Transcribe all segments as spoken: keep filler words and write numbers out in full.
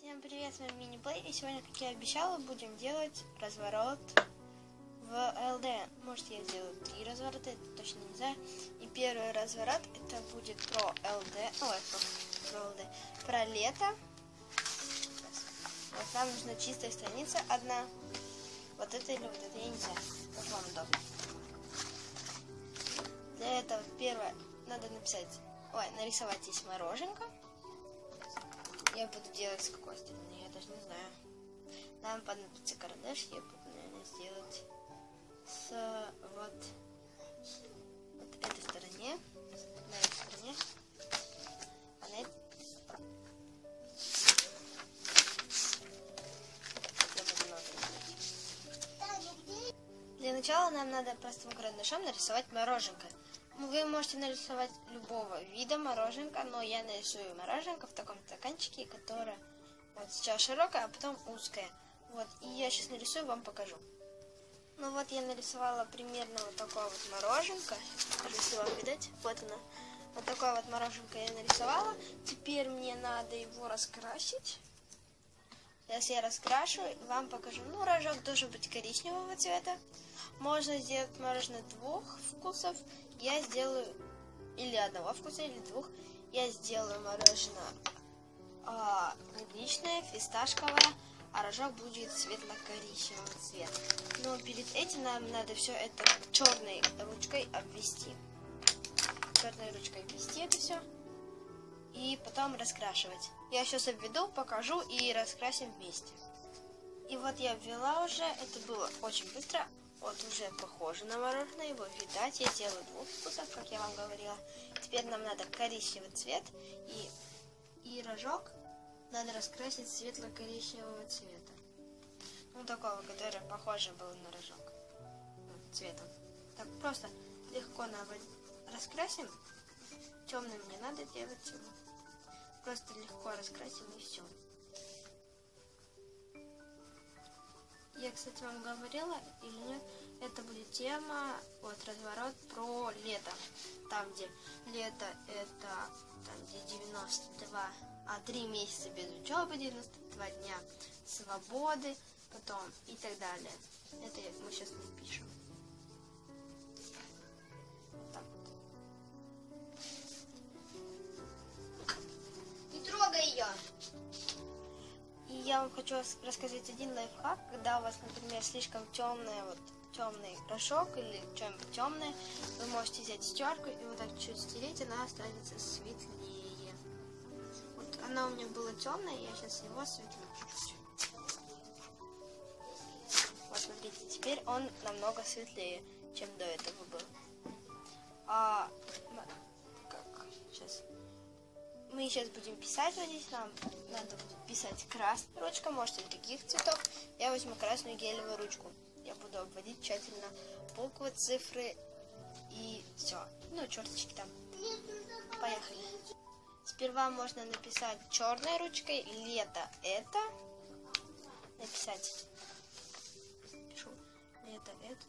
Всем привет, с вами Мини-Плей, и сегодня, как я обещала, будем делать разворот в эл дэ. Может, я сделаю три разворота, это точно не знаю. И первый разворот, это будет про эл дэ, ой, про, про эл дэ, про лето. Вот нам нужна чистая страница одна, вот это или вот это, я не знаю, как вам удобно. Для этого первое, надо написать, ой, нарисовать здесь мороженка. Я буду делать с какой стороны, я даже не знаю. Нам понадобится карандаш, я буду, наверное, сделать с вот, вот этой стороне, на этой стороне, а на этой... Для начала нам надо простым карандашом нарисовать мороженка. Вы можете нарисовать любого вида мороженка, но я нарисую мороженка в таком стаканчике, которое вот сейчас широкое, а потом узкое. Вот, и я сейчас нарисую, вам покажу. Ну вот я нарисовала примерно вот такое вот мороженка, если вам видать, вот оно. Вот такое вот мороженка я нарисовала. Теперь мне надо его раскрасить. Сейчас я раскрашу, вам покажу. Ну, рожок должен быть коричневого цвета. Можно сделать мороженое двух вкусов. Я сделаю или одного вкуса, или двух. Я сделаю мороженое а, клубничное, фисташковое, а рожок будет светло-коричневого цвета. Но перед этим нам надо все это черной ручкой обвести. Черной ручкой обвести это все. И потом раскрашивать. Я сейчас обведу, покажу и раскрасим вместе. И вот я ввела уже, это было очень быстро. Вот уже похоже на мороженое, его видать. Я сделаю двух вкусов, как я вам говорила. Теперь нам надо коричневый цвет и, и рожок надо раскрасить светло-коричневого цвета. Ну, такого, который похоже был на рожок. Ну, цветом. Так, просто легко раскрасим. Темным не надо делать его. Просто легко раскрасим и все. Я, кстати, вам говорила или нет, это будет тема, вот, разворот про лето. Там, где лето, это там, где девяносто два, а три месяца без учебы, девяносто два дня свободы, потом и так далее. Это мы сейчас напишем. Так вот. Не трогай ее! И я вам хочу рассказать один лайфхак, когда у вас, например, слишком темный, вот, темный рожок или что-нибудь темное, вы можете взять стерку и вот так чуть стереть, она останется светлее. Вот она у меня была темная, я сейчас его осветлю чуть-чуть. Вот смотрите, теперь он намного светлее, чем до этого был. А как сейчас? Мы сейчас будем писать вот здесь, нам надо будет писать красной ручкой, можете других цветов. Я возьму красную гелевую ручку. Я буду обводить тщательно буквы, цифры и все. Ну, черточки там. Поехали. Сперва можно написать черной ручкой лето это. Написать. Пишу лето это.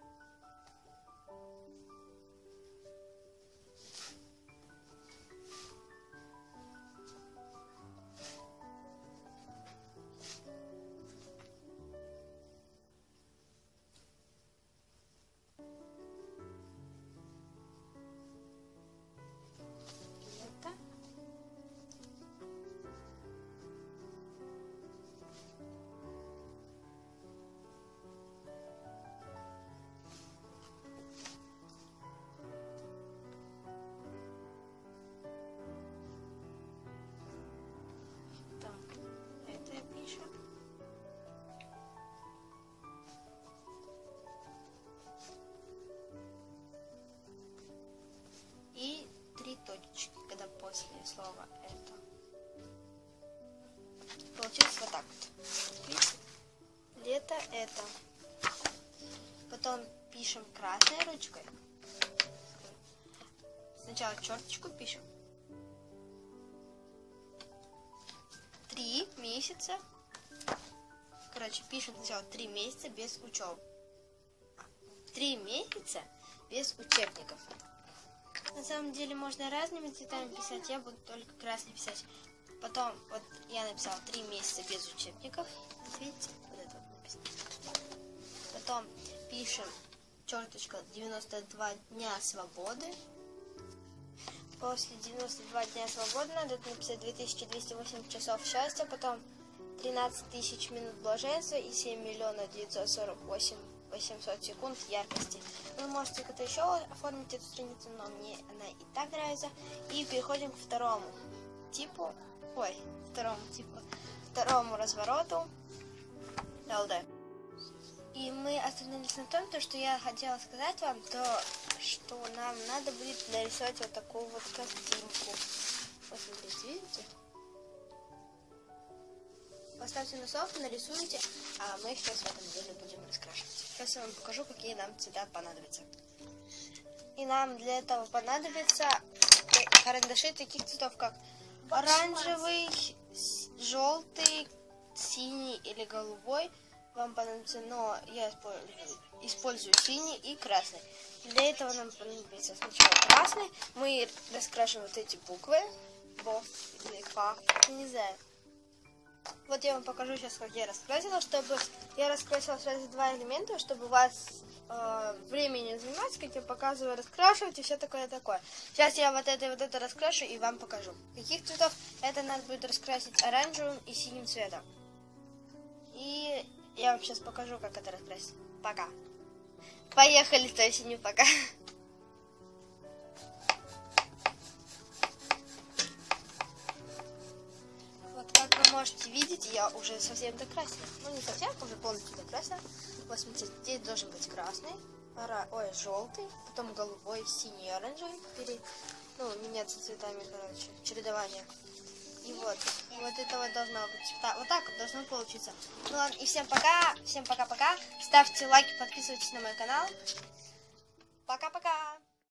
И три точечки, когда после слова это. Получилось вот так вот. Видите? Лето это. Потом пишем красной ручкой. Сначала черточку пишем. Три месяца. Короче, пишем сначала три месяца без учебы. Три месяца без учебников. На самом деле можно разными цветами писать, я буду только красный писать. Потом, вот я написала три месяца без учебников. Видите? Вот это вот написано. Потом пишем черточка девяносто два дня свободы. После девяноста двух дня свободы надо написать две тысячи двести восемь часов счастья. Потом тринадцать тысяч минут блаженства и семь миллионов девятьсот сорок восемь восемьсот секунд яркости. Вы можете как-то еще оформить эту страницу, но мне она и так нравится. И переходим к второму типу, ой, второму типу, второму развороту эл дэ. И мы остановились на том, то, что я хотела сказать вам, то, что нам надо будет нарисовать вот такую вот картинку. Вот смотрите, видите? Поставьте на софт, нарисуйте, а мы их сейчас в этом деле будем раскрашивать. Сейчас я вам покажу, какие нам цвета понадобятся. И нам для этого понадобятся карандаши таких цветов, как оранжевый, желтый, синий или голубой. Вам понадобится, но я использую, использую синий и красный. Для этого нам понадобится сначала красный. Мы раскрашиваем вот эти буквы. Бо или К, я не знаю. Вот я вам покажу сейчас, как я раскрасила, чтобы я раскрасила сразу два элемента, чтобы у вас э, времени не занимать, как я показываю, раскрашивать и все такое-такое. Сейчас я вот это и вот это раскрашу и вам покажу. Каких цветов это надо будет раскрасить оранжевым и синим цветом. И я вам сейчас покажу, как это раскрасить. Пока. Поехали, то есть не пока. Вы можете видеть, я уже совсем докрасила. Ну, не совсем, уже полностью докрасила. Вот смотрите, здесь должен быть красный, ора... ой, желтый, потом голубой, синий, оранжевый. Пере... Ну, меняться цветами, короче, чередование. И вот, вот это вот должно быть цвета. Вот так вот должно получиться. Ну ладно, и всем пока, всем пока-пока. Ставьте лайки, подписывайтесь на мой канал. Пока-пока.